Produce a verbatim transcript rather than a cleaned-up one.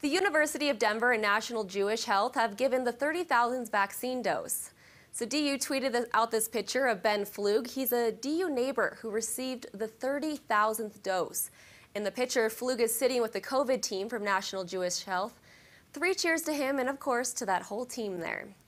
The University of Denver and National Jewish Health have given the thirty thousandth vaccine dose. So D U tweeted out this picture of Ben Flug. He's a D U neighbor who received the thirty thousandth dose. In the picture, Flug is sitting with the COVID team from National Jewish Health. Three cheers to him and, of course, to that whole team there.